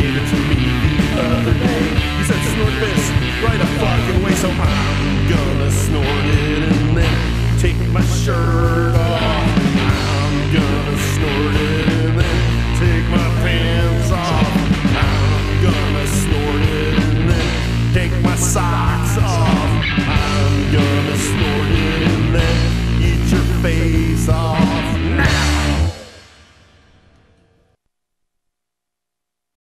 gave it to me the other day. He said snort this right a fucking way, so I'm gonna snort it and then take my shirt off. I'm gonna snort it and then take my pants off. I'm gonna snort it and then take my socks off. I'm gonna snort it